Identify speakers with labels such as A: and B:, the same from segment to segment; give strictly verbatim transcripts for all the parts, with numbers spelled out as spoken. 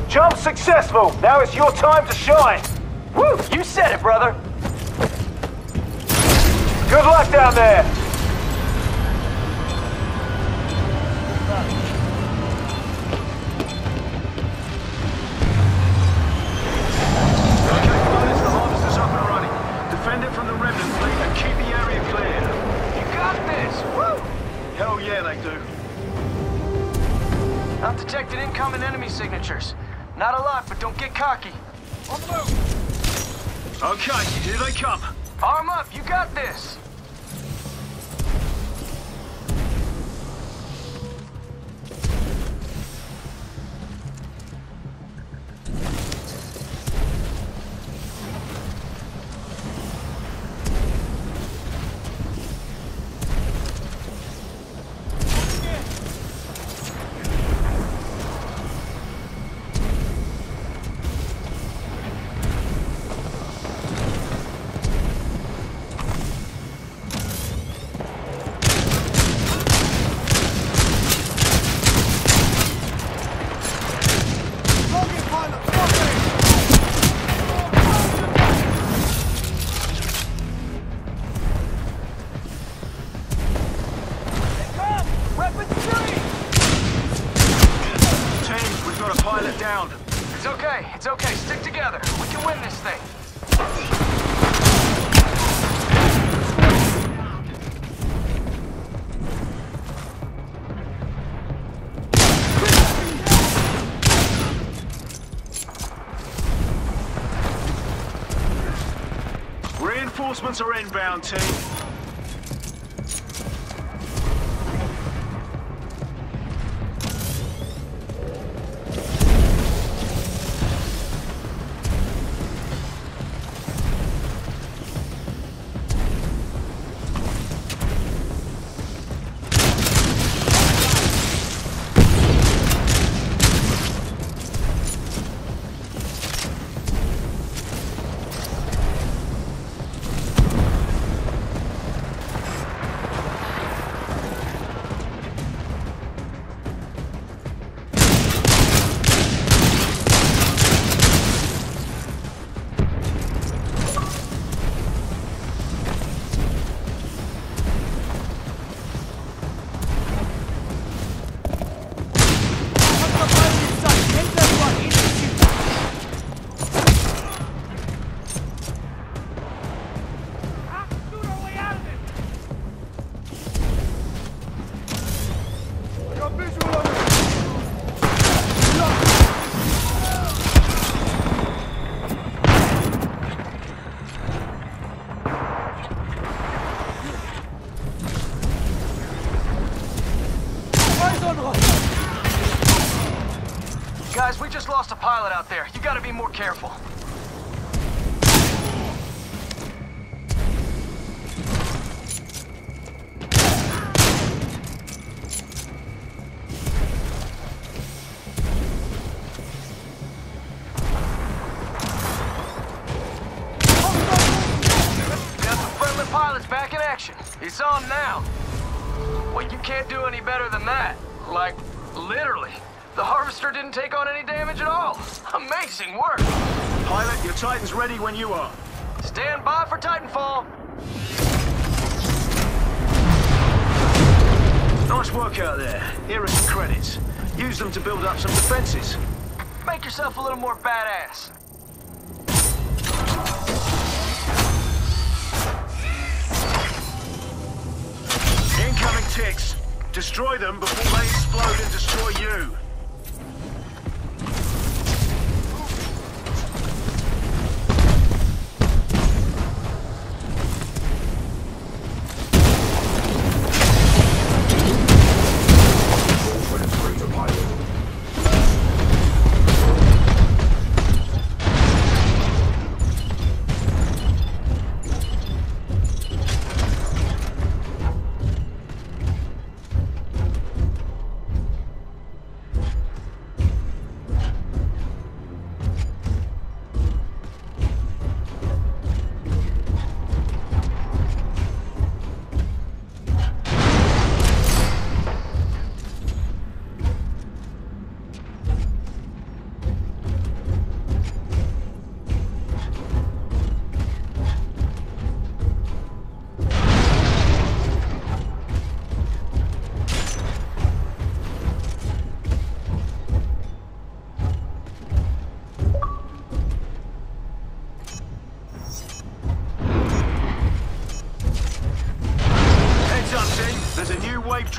A: Jump successful. Now it's your time to shine.
B: Woo! You said it, brother.
A: Good luck down there.
C: Defend it from the remnant fleet and keep the area clear.
B: You got this! Woo!
C: Hell yeah, they do.
B: I've detected incoming enemy signatures. Not a lot, but don't get cocky. On the move!
C: Okay, here they come.
B: Arm up, you got this!
C: Down.
B: It's okay, it's okay. Stick together. We can win this thing.
C: Reinforcements are inbound, team.
B: Guys, we just lost a pilot out there. You gotta be more careful. Got some friendly pilots back in action. It's on now. Well, you can't do any better than that. Like, literally. The Harvester didn't take on any damage at all. Amazing work.
C: Pilot, your Titan's ready when you are.
B: Stand by for Titanfall.
C: Nice work out there. Here are some credits. Use them to build up some defenses.
B: Make yourself a little more badass.
C: Incoming ticks. Destroy them before they explode and destroy you.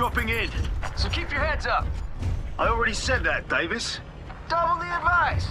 C: dropping in.
B: So keep your heads up.
C: I already said that, Davis.
B: Double the advice.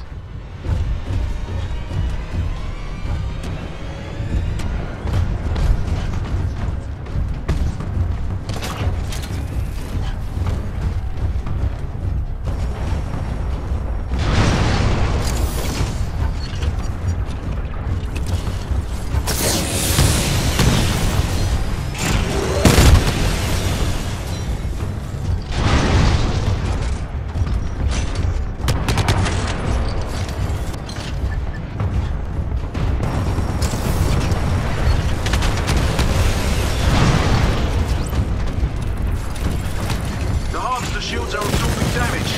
C: Shields are absorbing damage.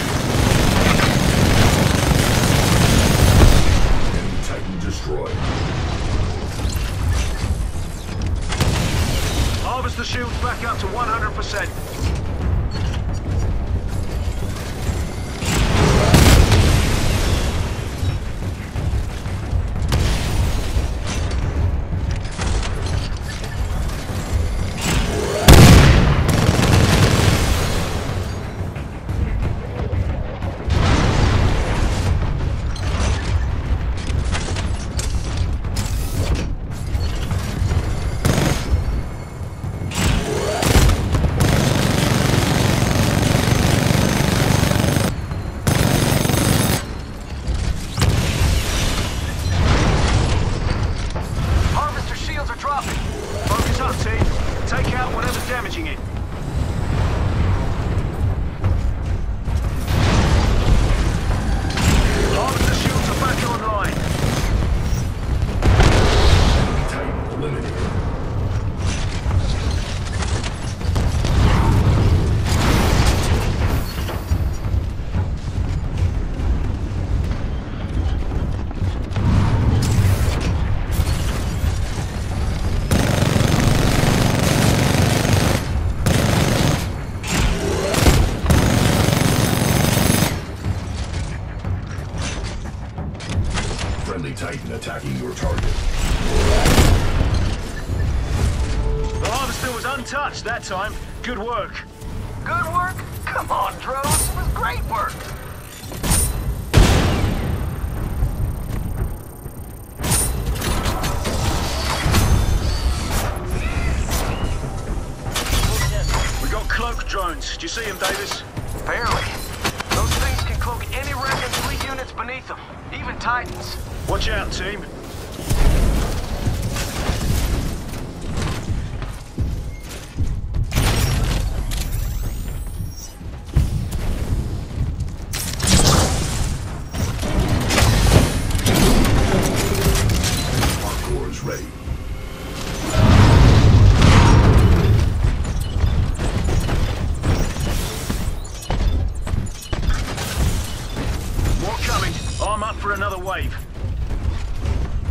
D: Enemy Titan destroyed.
C: Harvest the shields back up to one hundred percent. Focus up, team. Take out whatever's damaging it. Harvest the shields are back online.
D: Enemy Titan eliminated. Friendly Titan attacking your target.
C: The harvester was untouched that time. Good work.
B: Good work? Come on, Drones. It was great work.
C: We got cloak drones. Do you see them, Davis?
B: Barely. Those things can cloak any wreck and fleet units beneath them. Even Titans.
C: Watch out, team.
D: Hardcore is ready.
C: More coming. Arm up for another wave.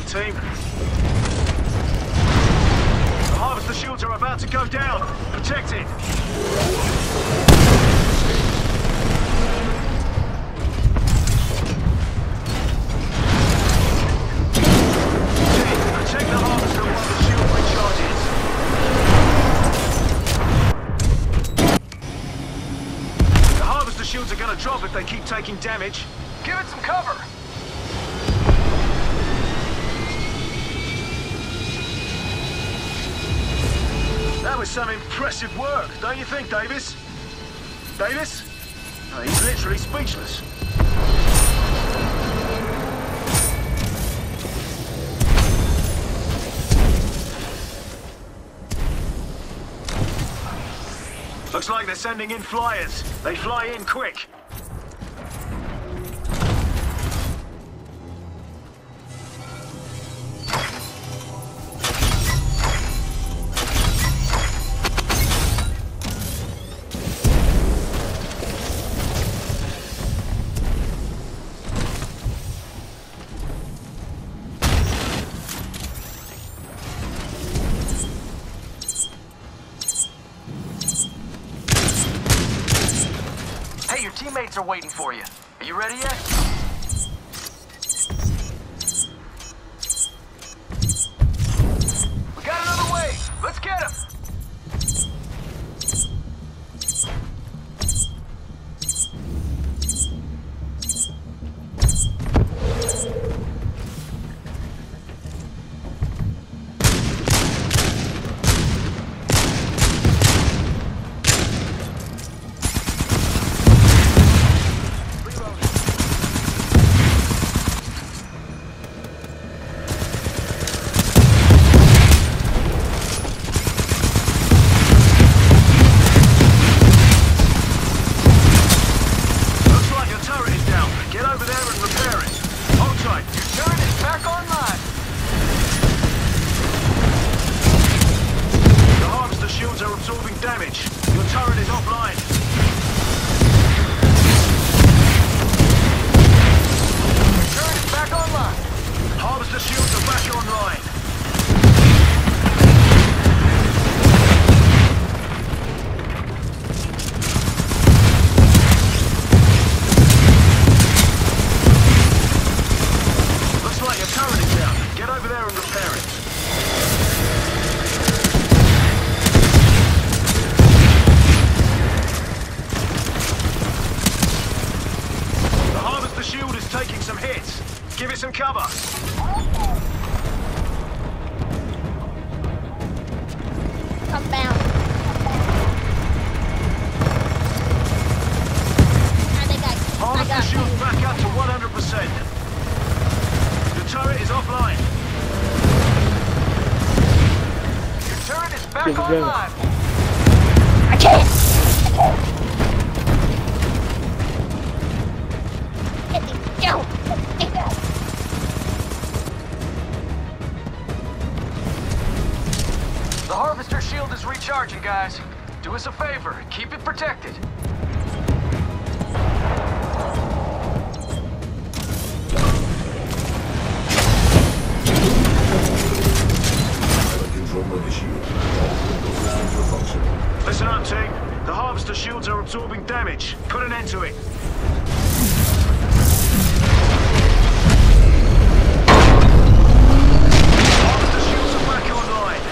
C: team. The harvester shields are about to go down. Protect it. Protect the harvester while the shield recharges. The harvester shields are gonna drop if they keep taking damage.
B: Give it some cover.
C: That was some impressive work, don't you think, Davis? Davis? Oh, he's literally speechless. Looks like they're sending in flyers. They fly in quick.
B: Your teammates are waiting for you. Are you ready yet? We got another wave. Let's get him.
C: Give it some cover.
E: Come down. I think I, I
C: Harvester
E: got
C: shield
E: you.
C: back up to one hundred percent. The turret is offline.
B: Your turret is back
F: Good to go.
B: online.
E: I can't. I can't. Get me. Go. Get go.
B: The harvester shield is recharging, guys. Do us a favor, keep it protected.
D: Pilot control of the shield. All critical systems are functioning.
C: Listen up, team. The harvester shields are absorbing damage. Put an end to it. Harvester shields are back online.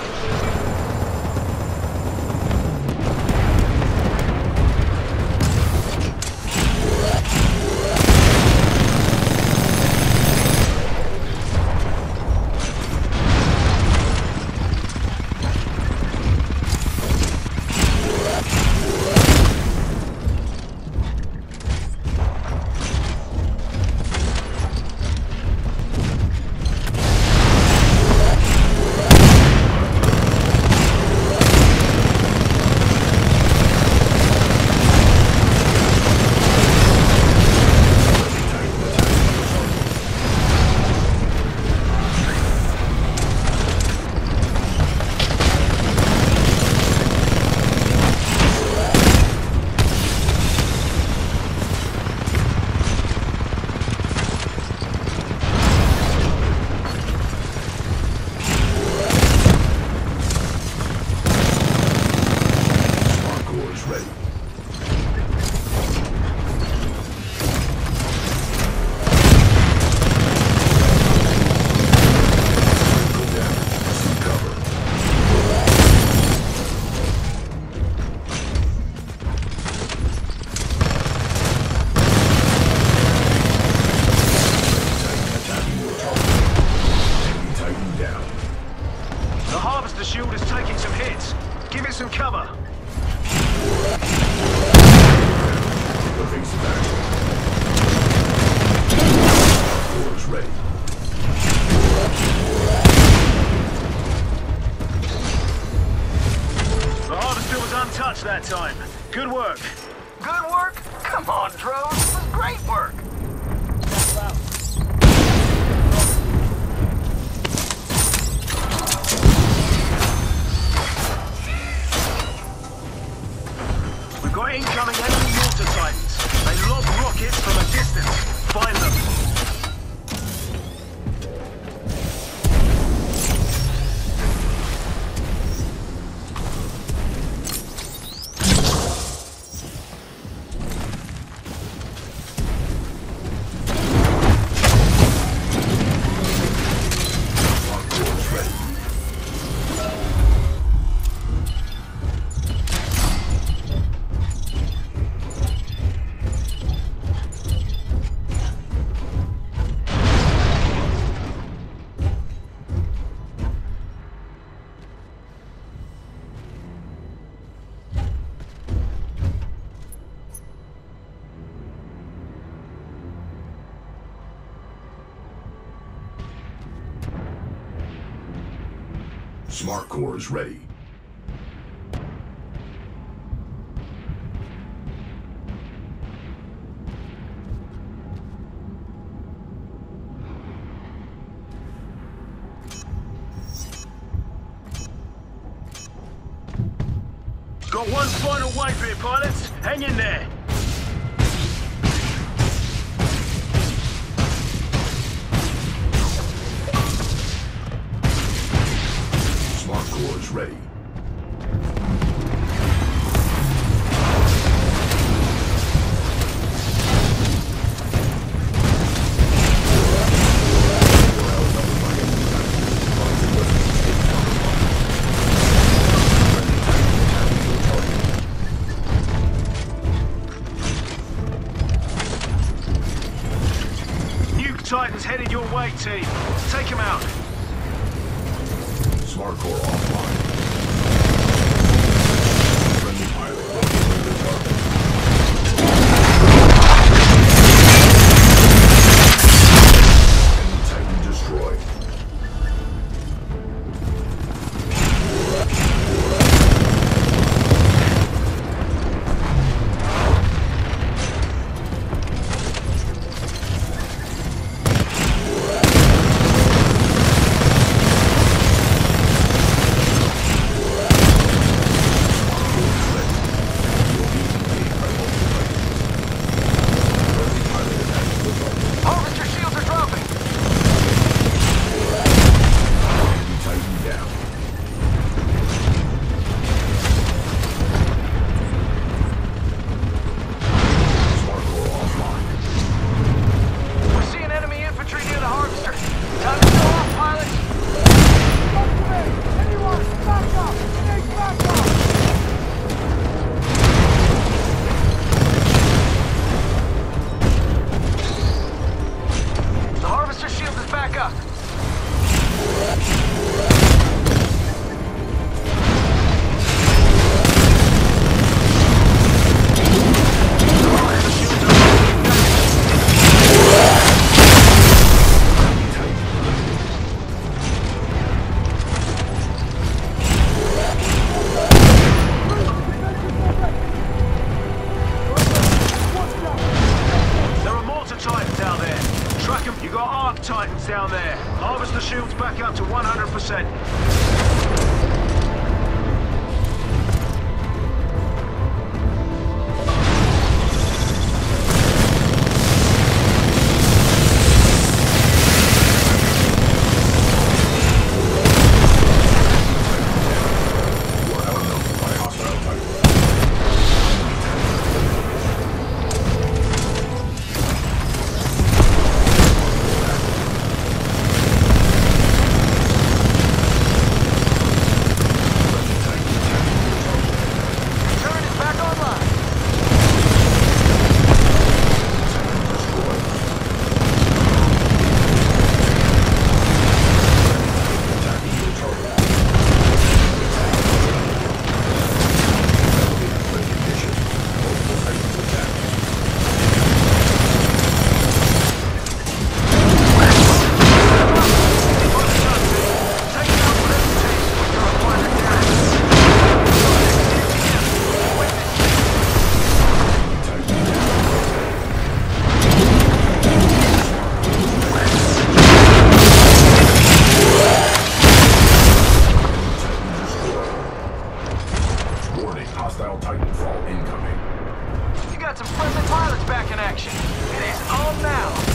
C: cover.
D: Evasive action. Core is ready.
C: The harvester was untouched that time. Good work.
B: Good work? Come on, Drones. This is great work.
C: We've got incoming enemy mortar titans. They lob rockets from a distance. Find them.
D: Smart core is ready.
C: Got one final wave here, pilots. Hang in there.
D: Smart core is ready.
C: Nuke Titans headed your way, team. Take him out.
D: Smart core offline. Friendly pilot located the target. Enemy Titan destroyed.
B: Harvester shields are dropping.
D: Enemy Titan down. Smart core offline.
B: We're seeing enemy infantry near the harvester. Time to go off, pilots. The harvester shield is back up.
C: There are mortar titans out there. Track them. You got arc titans down there. Harvest the shields back up to one hundred percent.
D: You are outnumbered by hostile Titans. Hostile Titanfall incoming.
B: You got some friendly pilots back in action. It is on now.